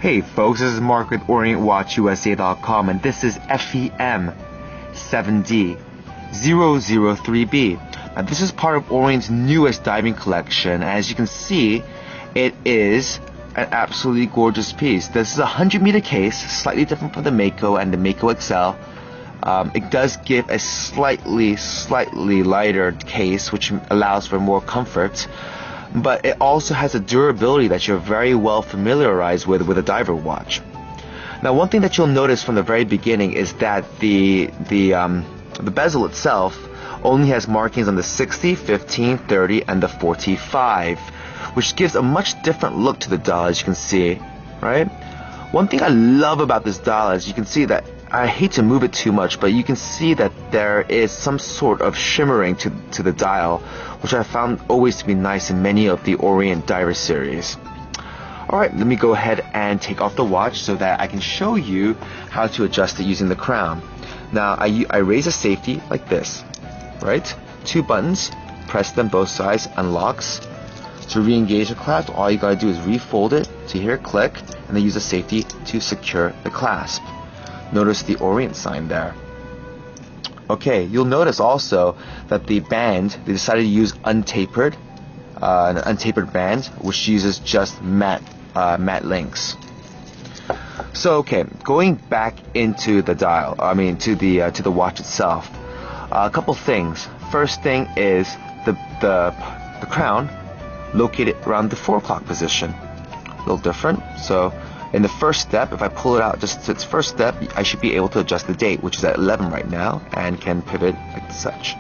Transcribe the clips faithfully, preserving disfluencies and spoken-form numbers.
Hey folks, this is Mark with Orient Watch U S A dot com, and this is F E M seven D zero zero three B. Now this is part of Orient's newest diving collection. As you can see, it is an absolutely gorgeous piece. This is a one hundred meter case, slightly different from the Mako and the Mako X L. Um, it does give a slightly, slightly lighter case, which allows for more comfort. But it also has a durability that you're very well familiarized with with a diver watch. Now, one thing that you'll notice from the very beginning is that the the um, the bezel itself only has markings on the sixty, fifteen, thirty, and the forty-five, which gives a much different look to the dial, as you can see, right? One thing I love about this dial is you can see that I hate to move it too much, but you can see that there is some sort of shimmering to, to the dial, which I found always to be nice in many of the Orient Diver series. Alright, let me go ahead and take off the watch so that I can show you how to adjust it using the crown. Now, I, I raise a safety like this, right? Two buttons, press them both sides, unlocks. To re-engage the clasp, all you gotta do is refold it to hear it click, and then use the safety to secure the clasp. Notice the Orient sign there. Okay, you'll notice also that the band, they decided to use untapered, uh, an untapered band, which uses just matte, uh, matte links. So, okay, going back into the dial, I mean to the uh, to the watch itself, uh, a couple things. First thing is the the the crown located around the four o'clock position. A little different. So, in the first step, if I pull it out just to its first step, I should be able to adjust the date, which is at eleven right now, and can pivot like such.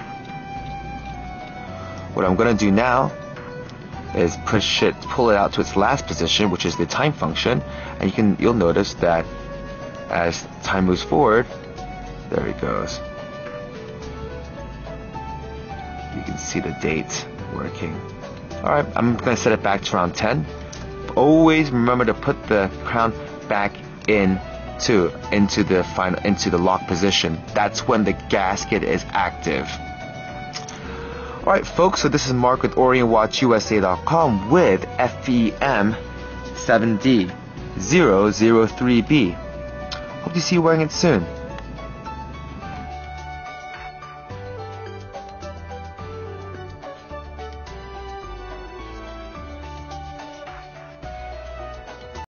What I'm going to do now is push it, pull it out to its last position, which is the time function, and you can, you'll notice that as time moves forward, there it goes. You can see the date working. Alright, I'm going to set it back to around ten. Always remember to put the crown back in to into the final into the lock position. That's when the gasket is active. Alright folks, so this is Mark with Orient Watch U S A dot com with F E M seven D zero zero three B. Hope to see you wearing it soon.